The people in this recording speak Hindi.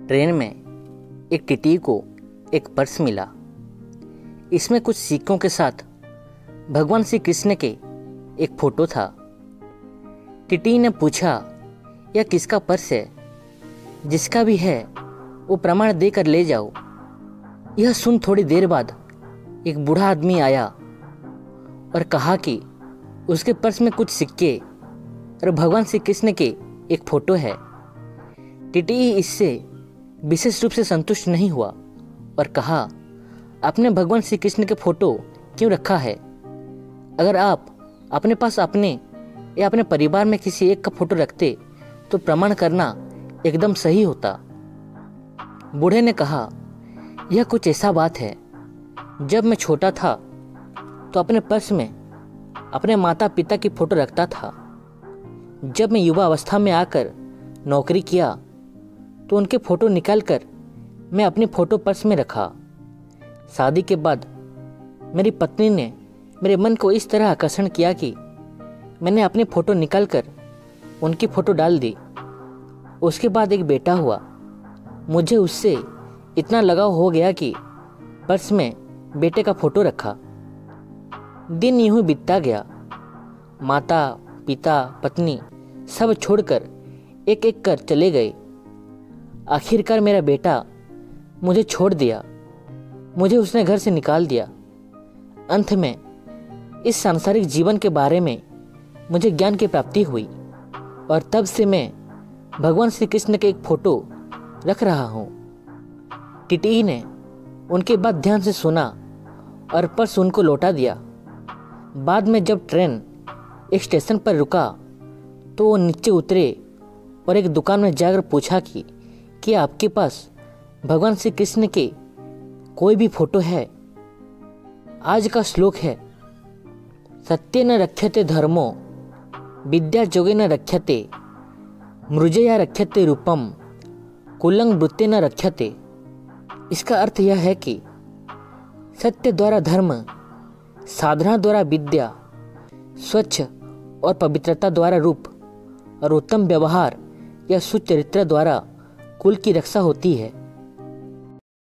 ट्रेन में एक टिटी को एक पर्स मिला। इसमें कुछ सिक्कों के साथ भगवान श्री कृष्ण के एक फोटो था। टिटी ने पूछा, यह किसका पर्स है? जिसका भी है वो प्रमाण देकर ले जाओ। यह सुन थोड़ी देर बाद एक बूढ़ा आदमी आया और कहा कि उसके पर्स में कुछ सिक्के और भगवान श्री कृष्ण के एक फोटो है। टिटी इससे विशेष रूप से संतुष्ट नहीं हुआ और कहा, आपने भगवान श्री कृष्ण के फोटो क्यों रखा है? अगर आप अपने पास अपने या अपने परिवार में किसी एक का फोटो रखते तो प्रमाण करना एकदम सही होता। बूढ़े ने कहा, यह कुछ ऐसा बात है, जब मैं छोटा था तो अपने पर्स में अपने माता पिता की फोटो रखता था। जब मैं युवा अवस्था में आकर नौकरी किया तो उनके फोटो निकालकर मैं अपनी फोटो पर्स में रखा। शादी के बाद मेरी पत्नी ने मेरे मन को इस तरह आकर्षण किया कि मैंने अपनी फ़ोटो निकालकर उनकी फ़ोटो डाल दी। उसके बाद एक बेटा हुआ। मुझे उससे इतना लगाव हो गया कि पर्स में बेटे का फ़ोटो रखा। दिन यूं ही बीतता गया। माता पिता पत्नी सब छोड़कर एक एक कर चले गए। आखिरकार मेरा बेटा मुझे छोड़ दिया। मुझे उसने घर से निकाल दिया। अंत में इस सांसारिक जीवन के बारे में मुझे ज्ञान की प्राप्ति हुई और तब से मैं भगवान श्री कृष्ण के एक फोटो रख रहा हूँ। टिटी ने उनकी बात ध्यान से सुना और पर्स उनको लौटा दिया। बाद में जब ट्रेन एक स्टेशन पर रुका तो वो नीचे उतरे और एक दुकान में जाकर पूछा कि आपके पास भगवान श्री कृष्ण के कोई भी फोटो है? आज का श्लोक है, सत्य न रक्षते धर्मो विद्या जोगे न रक्षते मृजया रक्षते रूपम कुलंग वृत्ते न रक्षते। इसका अर्थ यह है कि सत्य द्वारा धर्म, साधना द्वारा विद्या, स्वच्छ और पवित्रता द्वारा रूप और उत्तम व्यवहार या सुचरित्र द्वारा कुल की रक्षा होती है।